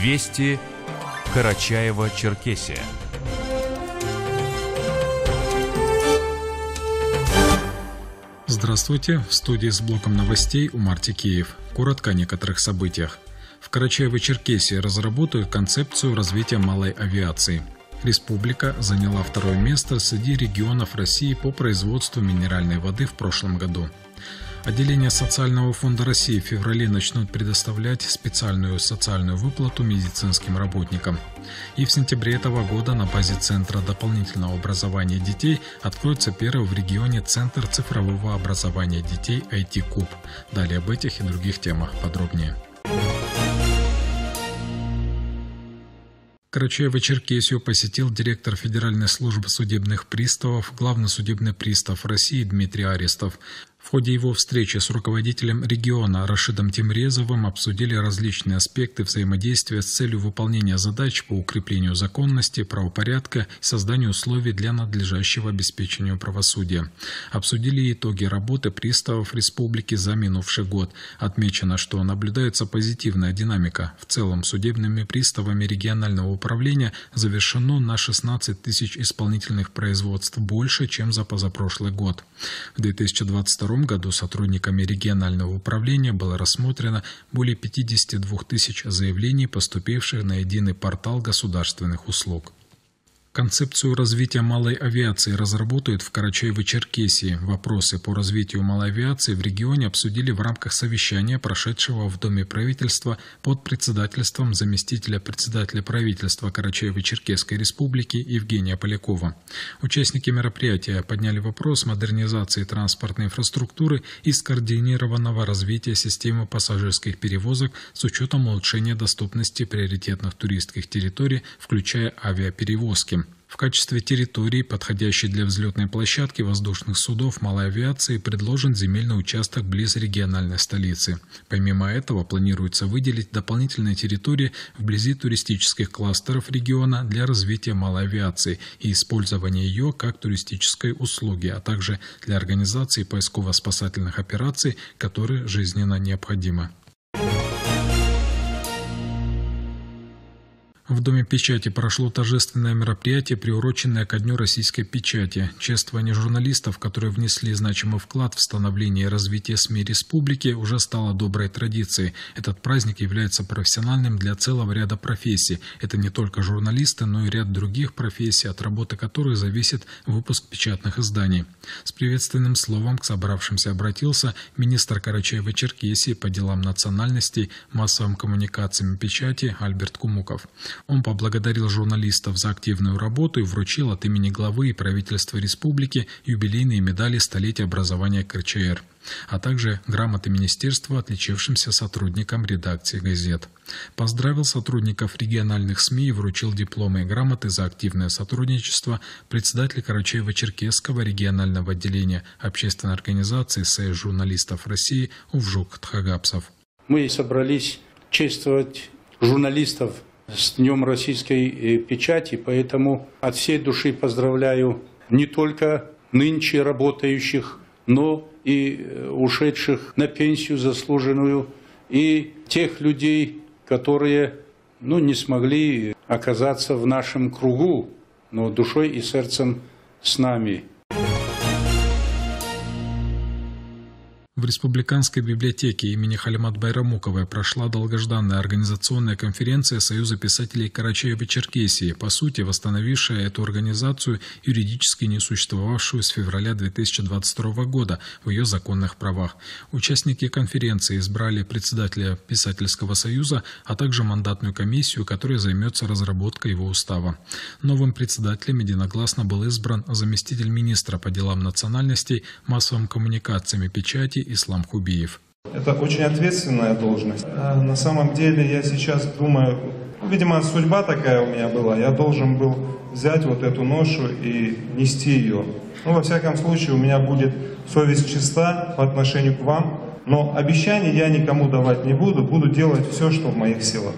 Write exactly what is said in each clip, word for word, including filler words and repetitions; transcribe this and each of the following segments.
Вести Карачаево-Черкесия. Здравствуйте, в студии с блоком новостей Умар Текеев. Коротко о некоторых событиях. В Карачаево-Черкесии разработают концепцию развития малой авиации. Республика заняла второе место среди регионов России по производству минеральной воды в прошлом году. Отделения Социального фонда России в феврале начнут предоставлять специальную социальную выплату медицинским работникам. И в сентябре этого года на базе Центра дополнительного образования детей откроется первый в регионе Центр цифрового образования детей ай ти-Куб. Далее об этих и других темах подробнее. Карачаево-Черкесию посетил директор Федеральной службы судебных приставов, главный судебный пристав России Дмитрий Арестов. В ходе его встречи с руководителем региона Рашидом Тимрезовым обсудили различные аспекты взаимодействия с целью выполнения задач по укреплению законности, правопорядка и созданию условий для надлежащего обеспечения правосудия. Обсудили итоги работы приставов республики за минувший год. Отмечено, что наблюдается позитивная динамика. В целом судебными приставами регионального управления завершено на шестнадцать тысяч исполнительных производств больше, чем за позапрошлый год. В две тысячи двадцать втором году сотрудниками регионального управления было рассмотрено более пятидесяти двух тысяч заявлений, поступивших на единый портал государственных услуг. Концепцию развития малой авиации разработают в Карачаево-Черкесии. Вопросы по развитию малой авиации в регионе обсудили в рамках совещания, прошедшего в Доме правительства под председательством заместителя председателя правительства Карачаево-Черкесской республики Евгения Полякова. Участники мероприятия подняли вопрос модернизации транспортной инфраструктуры и скоординированного развития системы пассажирских перевозок с учетом улучшения доступности приоритетных туристских территорий, включая авиаперевозки. В качестве территории, подходящей для взлетной площадки воздушных судов малой авиации, предложен земельный участок близ региональной столицы. Помимо этого, планируется выделить дополнительные территории вблизи туристических кластеров региона для развития малой авиации и использования ее как туристической услуги, а также для организации поисково-спасательных операций, которые жизненно необходимы. В Доме печати прошло торжественное мероприятие, приуроченное ко Дню российской печати. Чествование журналистов, которые внесли значимый вклад в становление и развитие СМИ республики, уже стало доброй традицией. Этот праздник является профессиональным для целого ряда профессий. Это не только журналисты, но и ряд других профессий, от работы которых зависит выпуск печатных изданий. С приветственным словом к собравшимся обратился министр Карачаево-Черкесии по делам национальностей, массовым коммуникациям и печати Альберт Кумуков. Он поблагодарил журналистов за активную работу и вручил от имени главы и правительства республики юбилейные медали столетия образования ка че эр, а также грамоты министерства отличившимся сотрудникам редакции газет. Поздравил сотрудников региональных СМИ и вручил дипломы и грамоты за активное сотрудничество председатель Карачаево-Черкесского регионального отделения общественной организации Союз журналистов России Увжук Тхагапсов. Мы собрались чествовать журналистов с Днем российской печати, поэтому от всей души поздравляю не только нынче работающих, но и ушедших на пенсию заслуженную, и тех людей, которые ну, не смогли оказаться в нашем кругу, но душой и сердцем с нами. В Республиканской библиотеке имени Халимат Байрамуковой прошла долгожданная организационная конференция Союза писателей Карачаево-Черкесии, по сути восстановившая эту организацию, юридически не существовавшую с февраля две тысячи двадцать второго года в ее законных правах. Участники конференции избрали председателя Писательского союза, а также мандатную комиссию, которая займется разработкой его устава. Новым председателем единогласно был избран заместитель министра по делам национальностей, массовым коммуникациям и печати Ислам Хубиев. Это очень ответственная должность. А на самом деле я сейчас думаю, видимо, судьба такая у меня была. Я должен был взять вот эту ношу и нести ее. Ну, во всяком случае, у меня будет совесть чиста по отношению к вам. Но обещаний я никому давать не буду. Буду делать все, что в моих силах.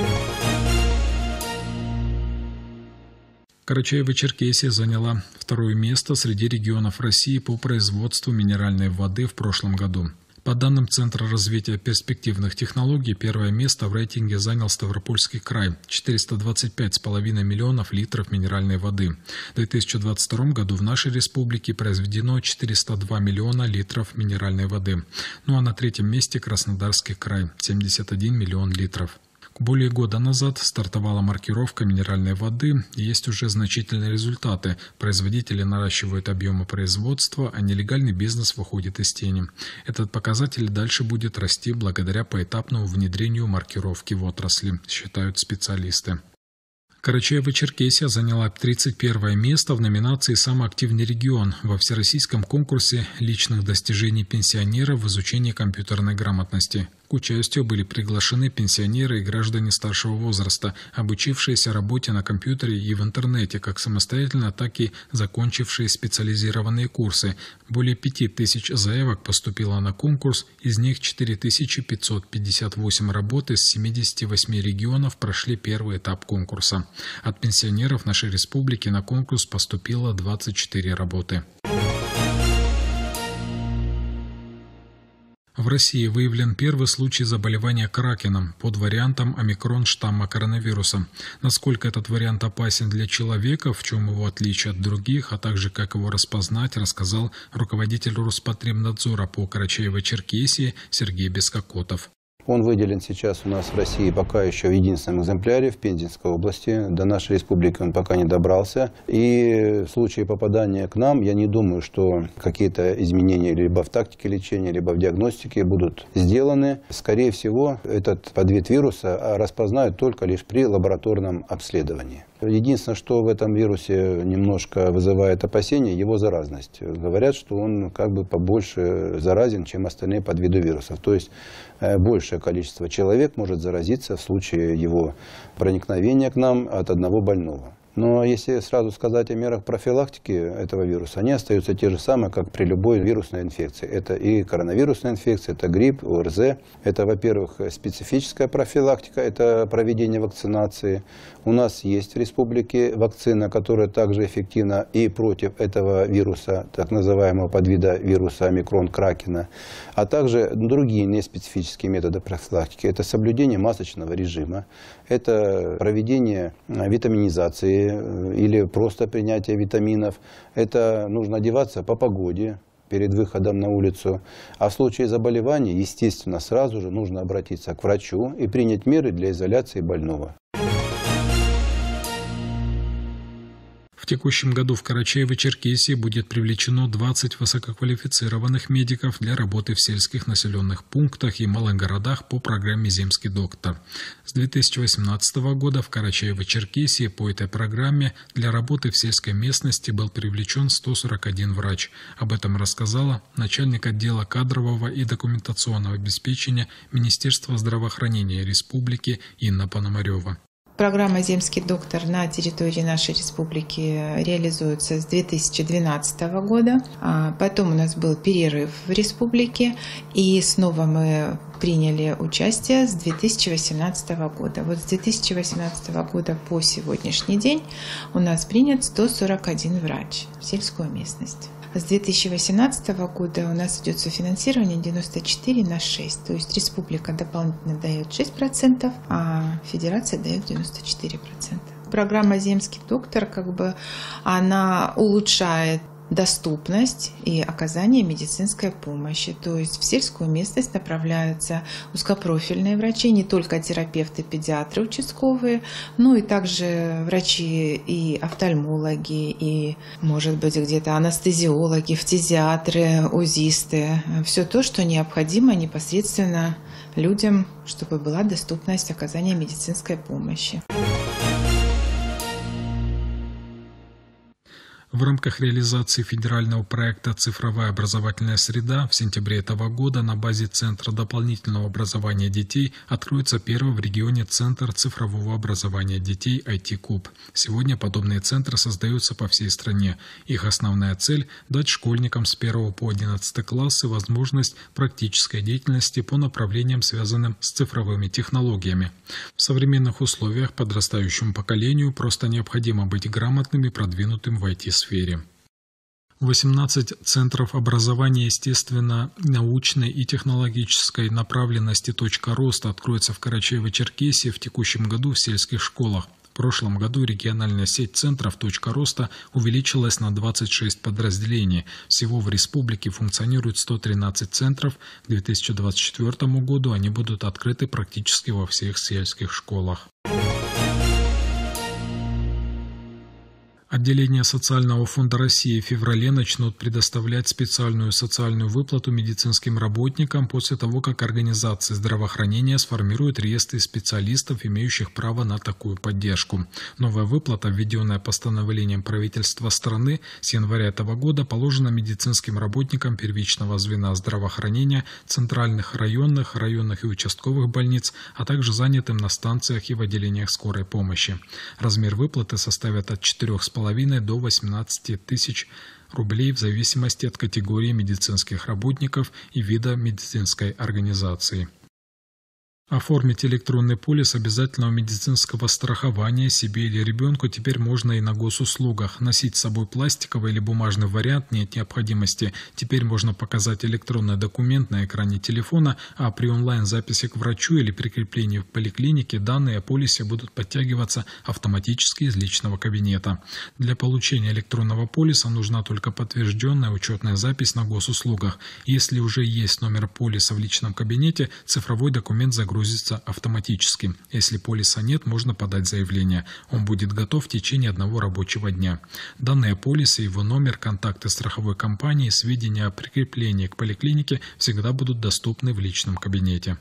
Карачаево-Черкесия заняла второе место среди регионов России по производству минеральной воды в прошлом году. По данным Центра развития перспективных технологий, первое место в рейтинге занял Ставропольский край – четыреста двадцать пять с половиной миллионов литров минеральной воды. В две тысячи двадцать втором году в нашей республике произведено четыреста два миллиона литров минеральной воды. Ну а на третьем месте Краснодарский край – семьдесят один миллион литров. Более года назад стартовала маркировка минеральной воды, и есть уже значительные результаты. Производители наращивают объемы производства, а нелегальный бизнес выходит из тени. Этот показатель дальше будет расти благодаря поэтапному внедрению маркировки в отрасли, считают специалисты. Карачаево-Черкесия заняла тридцать первое место в номинации «Самый активный регион» во всероссийском конкурсе личных достижений пенсионеров в изучении компьютерной грамотности. К участию были приглашены пенсионеры и граждане старшего возраста, обучившиеся работе на компьютере и в интернете, как самостоятельно, так и закончившие специализированные курсы. Более пяти тысяч заявок поступило на конкурс, из них четыре тысячи пятьсот пятьдесят восемь работ из семидесяти восьми регионов прошли первый этап конкурса. От пенсионеров нашей республики на конкурс поступило двадцать четыре работы. В России выявлен первый случай заболевания кракеном под вариантом омикрон штамма коронавируса. Насколько этот вариант опасен для человека, в чем его отличие от других, а также как его распознать, рассказал руководитель Роспотребнадзора по Карачаево-Черкесии Сергей Бескокотов. Он выделен сейчас у нас в России пока еще в единственном экземпляре в Пензенской области. До нашей республики он пока не добрался. И в случае попадания к нам, я не думаю, что какие-то изменения либо в тактике лечения, либо в диагностике будут сделаны. Скорее всего, этот подвид вируса распознают только лишь при лабораторном обследовании. Единственное, что в этом вирусе немножко вызывает опасения, его заразность. Говорят, что он как бы побольше заразен, чем остальные подвиды вирусов. То есть большее количество человек может заразиться в случае его проникновения к нам от одного больного. Но если сразу сказать о мерах профилактики этого вируса, они остаются те же самые, как при любой вирусной инфекции. Это и коронавирусная инфекция, это грипп, ОРЗ. Это, во-первых, специфическая профилактика, это проведение вакцинации. У нас есть в республике вакцина, которая также эффективна и против этого вируса, так называемого подвида вируса омикрон кракена, а также другие неспецифические методы профилактики. Это соблюдение масочного режима, это проведение витаминизации, или просто принятие витаминов. Это нужно одеваться по погоде перед выходом на улицу. А в случае заболевания, естественно, сразу же нужно обратиться к врачу и принять меры для изоляции больного. В текущем году в Карачаево-Черкесии будет привлечено двадцать высококвалифицированных медиков для работы в сельских населенных пунктах и малых городах по программе «Земский доктор». С две тысячи восемнадцатого года в Карачаево-Черкесии по этой программе для работы в сельской местности был привлечен сто сорок один врач. Об этом рассказала начальник отдела кадрового и документационного обеспечения Министерства здравоохранения Республики Инна Пономарева. Программа «Земский доктор» на территории нашей республики реализуется с две тысячи двенадцатого года. Потом у нас был перерыв в республике, и снова мы приняли участие с две тысячи восемнадцатого года. Вот с две тысячи восемнадцатого года по сегодняшний день у нас принят сто сорок один врач в сельскую местность. С две тысячи восемнадцатого года у нас идет софинансирование девяносто четыре на шесть, то есть республика дополнительно дает шесть процентов, а федерация дает девяносто четыре процента. Программа «Земский доктор» как бы она улучшает доступность и оказание медицинской помощи. То есть в сельскую местность направляются узкопрофильные врачи, не только терапевты, педиатры участковые, но и также врачи и офтальмологи, и, может быть, где-то анестезиологи, фтизиатры, узисты. Все то, что необходимо непосредственно людям, чтобы была доступность оказания медицинской помощи. В рамках реализации федерального проекта «Цифровая образовательная среда» в сентябре этого года на базе Центра дополнительного образования детей откроется первый в регионе Центр цифрового образования детей ай ти-Куб. Сегодня подобные центры создаются по всей стране. Их основная цель – дать школьникам с первого по одиннадцатый классы возможность практической деятельности по направлениям, связанным с цифровыми технологиями. В современных условиях подрастающему поколению просто необходимо быть грамотным и продвинутым в ай ти-сфере. восемнадцать центров образования естественно-научной и технологической направленности «Точка роста» откроется в Карачаево-Черкесии в текущем году в сельских школах. В прошлом году региональная сеть центров «Точка роста» увеличилась на двадцать шесть подразделений. Всего в республике функционирует сто тринадцать центров. К две тысячи двадцать четвёртому году они будут открыты практически во всех сельских школах. Отделения Социального фонда России в феврале начнут предоставлять специальную социальную выплату медицинским работникам после того, как организации здравоохранения сформируют реестры специалистов, имеющих право на такую поддержку. Новая выплата, введенная постановлением правительства страны с января этого года, положена медицинским работникам первичного звена здравоохранения, центральных районных, районных и участковых больниц, а также занятым на станциях и в отделениях скорой помощи. Размер выплаты составит от четырёх с половиной до восемнадцати тысяч рублей в зависимости от категории медицинских работников и вида медицинской организации. Оформить электронный полис обязательного медицинского страхования себе или ребенку теперь можно и на госуслугах. Носить с собой пластиковый или бумажный вариант нет необходимости. Теперь можно показать электронный документ на экране телефона, а при онлайн-записи к врачу или прикреплении в поликлинике данные о полисе будут подтягиваться автоматически из личного кабинета. Для получения электронного полиса нужна только подтвержденная учетная запись на госуслугах. Если уже есть номер полиса в личном кабинете, цифровой документ загрузится автоматически. Если полиса нет, можно подать заявление. Он будет готов в течение одного рабочего дня. Данные полиса, его номер, контакты страховой компании, сведения о прикреплении к поликлинике всегда будут доступны в личном кабинете.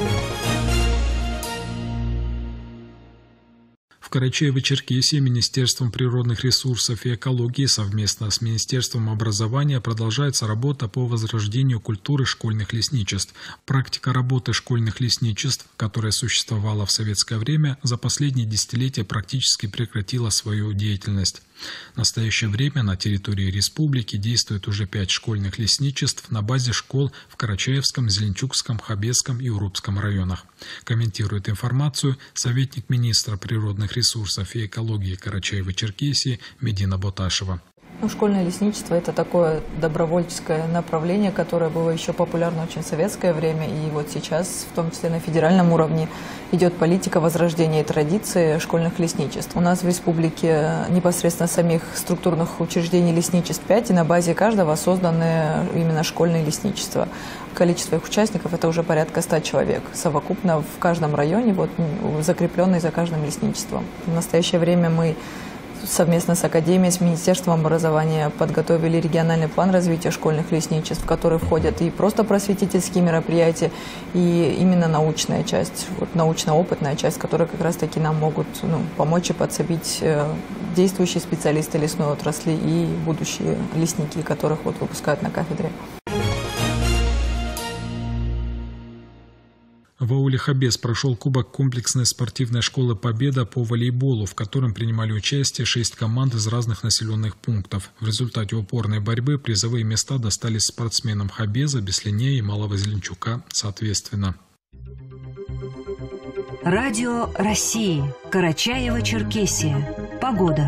В Карачаево-Черкесии Министерством природных ресурсов и экологии совместно с Министерством образования продолжается работа по возрождению культуры школьных лесничеств. Практика работы школьных лесничеств, которая существовала в советское время, за последние десятилетия практически прекратила свою деятельность. В настоящее время на территории республики действует уже пять школьных лесничеств на базе школ в Карачаевском, Зеленчукском, Хабесском и Урупском районах. Комментирует информацию советник министра природных ресурсов и экологии Карачаево-Черкесии Медина Боташева. Ну, школьное лесничество – это такое добровольческое направление, которое было еще популярно очень в советское время. И вот сейчас, в том числе на федеральном уровне, идет политика возрождения традиции школьных лесничеств. У нас в республике непосредственно самих структурных учреждений лесничеств пять, и на базе каждого созданы именно школьные лесничества. Количество их участников – это уже порядка ста человек. Совокупно в каждом районе, вот, закрепленные за каждым лесничеством. В настоящее время мы совместно с Академией, с Министерством образования подготовили региональный план развития школьных лесничеств, в который входят и просто просветительские мероприятия, и именно научная часть, вот, научно-опытная часть, которая как раз-таки нам могут ну, помочь и подсобить э, действующие специалисты лесной отрасли и будущие лесники, которых вот, выпускают на кафедре. В ауле Хабес прошел кубок комплексной спортивной школы «Победа» по волейболу, в котором принимали участие шесть команд из разных населенных пунктов. В результате упорной борьбы призовые места достались спортсменам Хабеза, Беслине и Малого Зеленчука соответственно. Радио России. Карачаево-Черкесия. Погода.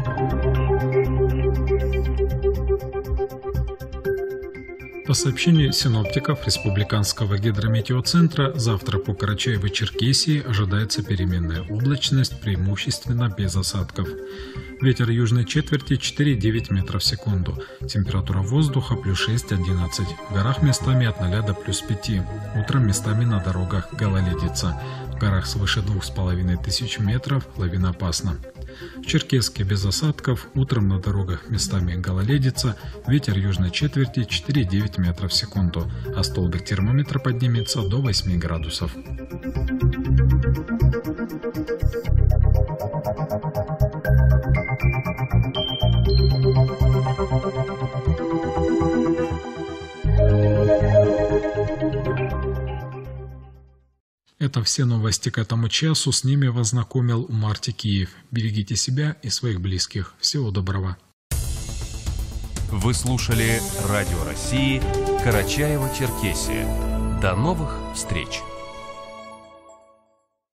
По сообщению синоптиков Республиканского гидрометеоцентра, завтра по Карачаево-Черкесии ожидается переменная облачность, преимущественно без осадков. Ветер южной четверти четыре-девять метров в секунду. Температура воздуха плюс шесть-одиннадцать. В горах местами от ноля до плюс пяти. Утром местами на дорогах гололедица. В горах свыше двух с половиной тысяч метров лавиноопасно. В Черкесске без осадков, утром на дорогах местами гололедица, ветер южной четверти четыре-девять метров в секунду, а столбик термометра поднимется до восьми градусов. Это все новости к этому часу. С ними вас знакомил Марти Киев. Берегите себя и своих близких. Всего доброго. Вы слушали Радио России Карачаево-Черкесия. До новых встреч!